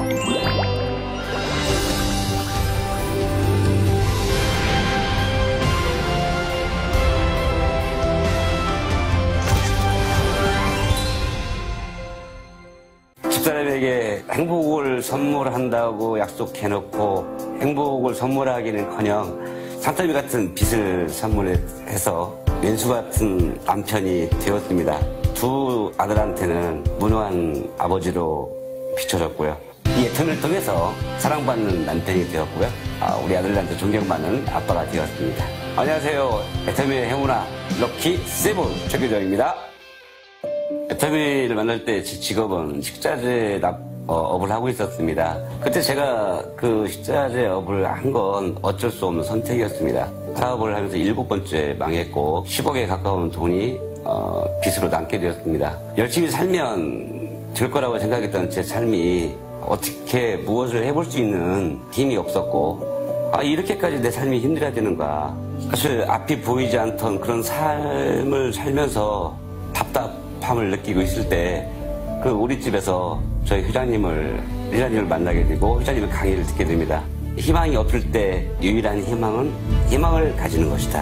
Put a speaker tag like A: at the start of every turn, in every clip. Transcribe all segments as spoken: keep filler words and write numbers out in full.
A: 집사람에게 행복을 선물한다고 약속해놓고 행복을 선물하기는커녕 산더미 같은 빚을 선물해서 왼수 같은 남편이 되었습니다. 두 아들한테는 무능한 아버지로 비춰졌고요. 이 애터미를 통해서 사랑받는 남편이 되었고요. 아, 우리 아들한테 존경받는 아빠가 되었습니다. 안녕하세요. 애터미의 행운아 럭키 세븐 최규정입니다. 애터미를 만날 때 제 직업은 식자재 납, 어, 업을 하고 있었습니다. 그때 제가 그 식자재 업을 한 건 어쩔 수 없는 선택이었습니다. 사업을 하면서 일곱 번째 망했고 십억에 가까운 돈이 어, 빚으로 남게 되었습니다. 열심히 살면 될 거라고 생각했던 제 삶이 어떻게 무엇을 해볼 수 있는 힘이 없었고 아 이렇게까지 내 삶이 힘들어야 되는가. 사실 앞이 보이지 않던 그런 삶을 살면서 답답함을 느끼고 있을 때 그 우리 집에서 저희 회장님을 회장님을 만나게 되고 회장님의 강의를 듣게 됩니다. 희망이 없을 때 유일한 희망은 희망을 가지는 것이다.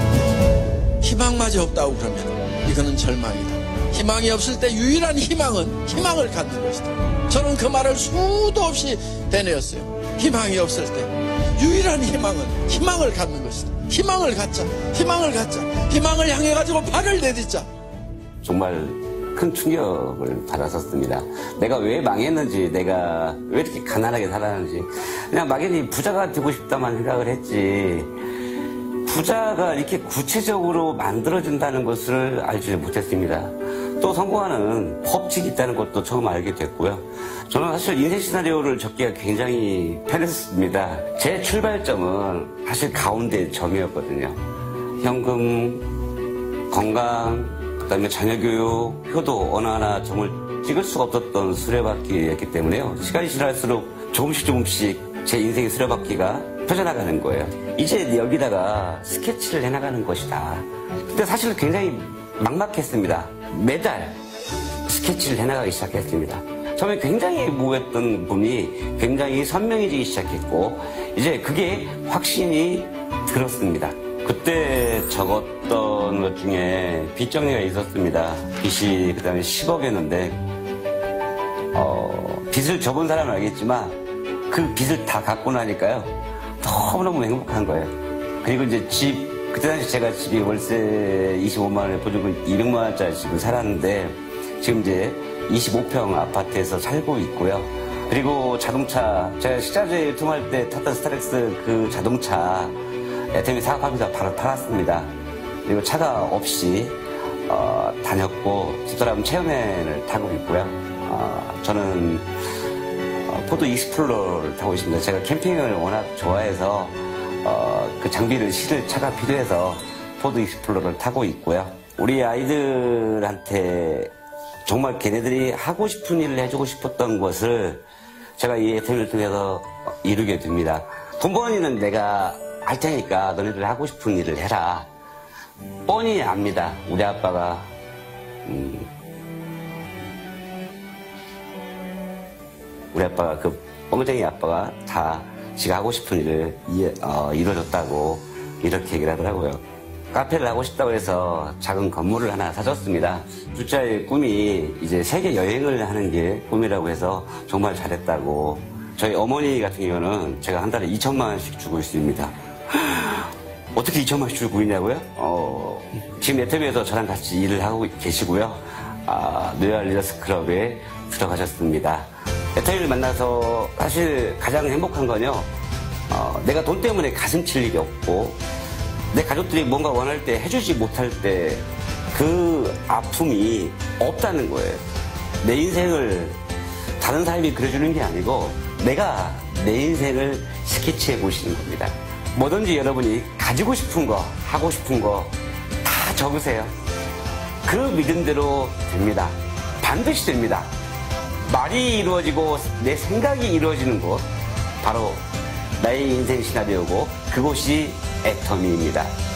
B: 희망마저 없다고 그러면 이거는 절망이다. 희망이 없을 때 유일한 희망은 희망을 갖는 것이다. 저는 그 말을 수도 없이 되뇌었어요. 희망이 없을 때 유일한 희망은 희망을 갖는 것이다. 희망을 갖자. 희망을 갖자. 희망을 향해 가지고 발을 내딛자.
A: 정말 큰 충격을 받았었습니다. 내가 왜 망했는지, 내가 왜 이렇게 가난하게 살았는지, 그냥 막연히 부자가 되고 싶다만 생각을 했지, 부자가 이렇게 구체적으로 만들어진다는 것을 알지 못했습니다. 또 성공하는 법칙이 있다는 것도 처음 알게 됐고요. 저는 사실 인생 시나리오를 적기가 굉장히 편했습니다. 제 출발점은 사실 가운데 점이었거든요. 현금, 건강, 그다음에 자녀교육, 효도 어느 하나 점을 찍을 수가 없었던 수레바퀴였기 때문에요. 시간이 지날수록 조금씩 조금씩 제 인생의 수레바퀴가 펴져나가는 거예요. 이제 여기다가 스케치를 해나가는 것이다. 근데 사실 굉장히 막막했습니다. 매달 스케치를 해나가기 시작했습니다. 처음에 굉장히 모호했던 부분이 굉장히 선명해지기 시작했고 이제 그게 확신이 들었습니다. 그때 적었던 것 중에 빚 정리가 있었습니다. 빚이 그 다음에 십억이었는데 어, 빚을 접은 사람은 알겠지만 그 빚을 다 갚고 나니까요 너무너무 행복한 거예요. 그리고 이제 집 그때 당시 제가 집이 월세 이십오만 원에 보증금 이백만 원짜리 집을 살았는데 지금 이제 이십오 평 아파트에서 살고 있고요. 그리고 자동차 제가 식자재 유통할 때 탔던 스타렉스 그 자동차 애터미 사업하면서 바로 팔았습니다. 그리고 차가 없이 어, 다녔고 집사람은 체험회를 타고 있고요. 어, 저는 어, 포드 익스플로러를 타고 있습니다. 제가 캠핑을 워낙 좋아해서 어, 그 장비를 실을 차가 필요해서 포드 익스플로러를 타고 있고요. 우리 아이들한테 정말 걔네들이 하고 싶은 일을 해주고 싶었던 것을 제가 이 애터미를 통해서 이루게 됩니다. 돈 버는 일은 내가 할 테니까 너네들 하고 싶은 일을 해라. 뻔히 압니다. 우리 아빠가 음, 우리 아빠가 그 뻥쟁이 아빠가 다 지가 하고 싶은 일을 이, 어, 이루어줬다고 이렇게 얘기를 하더라고요. 카페를 하고 싶다고 해서 작은 건물을 하나 사줬습니다. 둘째의 꿈이 이제 세계 여행을 하는 게 꿈이라고 해서 정말 잘했다고. 저희 어머니 같은 경우는 제가 한 달에 이천만 원씩 주고 있습니다. 어떻게 이천만 원씩 주고 있냐고요? 어, 지금 애터미에서 저랑 같이 일을 하고 계시고요. 아, 로얄 리더스 클럽에 들어가셨습니다. 애터미를 만나서 사실 가장 행복한 건요. 어, 내가 돈 때문에 가슴 칠 일이 없고 내 가족들이 뭔가 원할 때 해주지 못할 때 그 아픔이 없다는 거예요. 내 인생을 다른 사람이 그려주는 게 아니고 내가 내 인생을 스케치해 보시는 겁니다. 뭐든지 여러분이 가지고 싶은 거, 하고 싶은 거 다 적으세요. 그 믿음대로 됩니다. 반드시 됩니다. 말이 이루어지고 내 생각이 이루어지는 곳, 바로 나의 인생 시나리오고 그곳이 애터미입니다.